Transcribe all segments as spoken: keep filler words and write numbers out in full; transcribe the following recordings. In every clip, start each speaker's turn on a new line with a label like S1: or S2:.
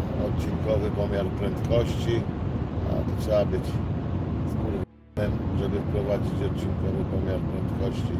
S1: odcinkowy pomiar prędkości, a to trzeba być skurwysynem, żeby wprowadzić odcinkowy pomiar prędkości.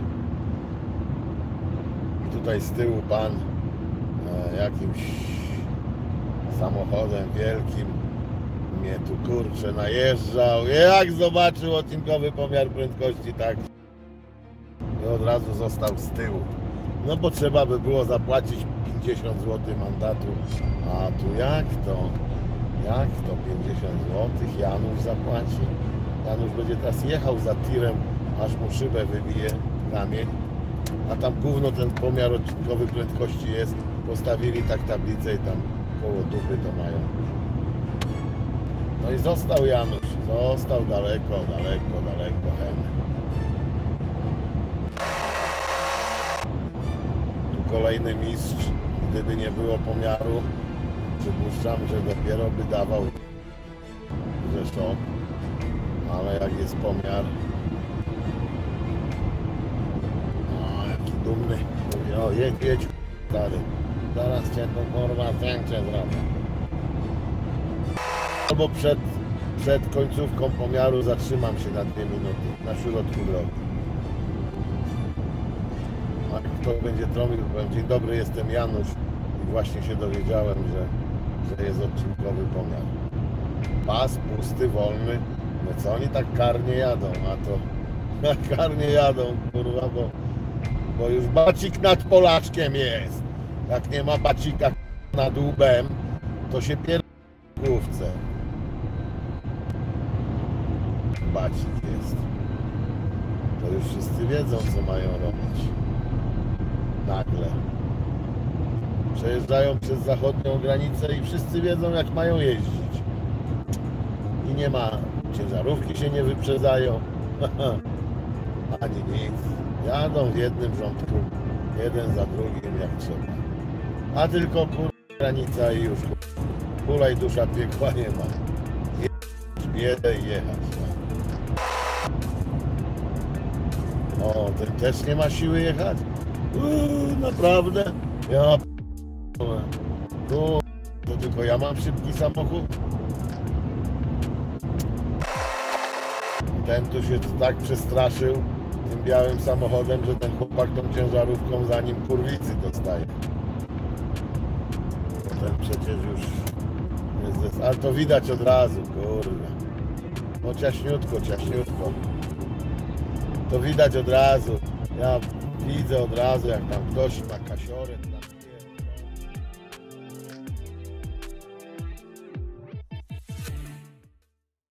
S1: I tutaj z tyłu pan e, jakimś samochodem wielkim mnie tu kurczę najeżdżał. Jak zobaczył odcinkowy pomiar prędkości, tak i od razu został z tyłu. No bo trzeba by było zapłacić pięćdziesiąt złotych mandatu, a tu jak to? Jak to pięćdziesiąt złotych Janusz zapłaci? Janusz będzie teraz jechał za tirem, aż mu szybę wybije kamień, a tam gówno ten pomiar odcinkowy prędkości jest. Postawili tak tablicę i tam koło dupy to mają. No i został Janusz, został daleko, daleko, daleko hen. Tu kolejny mistrz, gdyby nie było pomiaru, przypuszczam, że dopiero by dawał że szok, ale jak jest pomiar, o jaki dumny, mówi, o jedź, jedź stary, zaraz cię to kurwa zdjęcie zrobię. Albo przed, przed końcówką pomiaru zatrzymam się na dwie minuty na środku drogi. A kto będzie trąbił, powiem, dzień dobry, jestem Janusz i właśnie się dowiedziałem, że, że jest odcinkowy pomiar. Pas pusty, wolny. No co oni tak karnie jadą, a to tak karnie jadą, kurwa, bo, bo już bacik nad Polaczkiem jest. Jak nie ma bacika nad łbem, to się pierdolę w główce. Bacik jest. To już wszyscy wiedzą, co mają robić. Nagle. Przejeżdżają przez zachodnią granicę i wszyscy wiedzą, jak mają jeździć. I nie ma, ciężarówki się nie wyprzedzają. Ani nic. Jadą w jednym rządku, jeden za drugim, jak trzeba. A tylko kur... granica i już kula i dusza piekła nie ma. Jechać biedę i jechać. O, ten też nie ma siły jechać? Uuu, naprawdę? Ja tu, to tylko ja mam szybki samochód? Ten tu się tak przestraszył tym białym samochodem, że ten chłopak tą ciężarówką za nim kurwicy dostaje. Ten przecież już jest, ale to widać od razu, kurwa. No ciaśniutko, ciaśniutko. To widać od razu. Ja widzę od razu, jak tam ktoś ma kasiorę.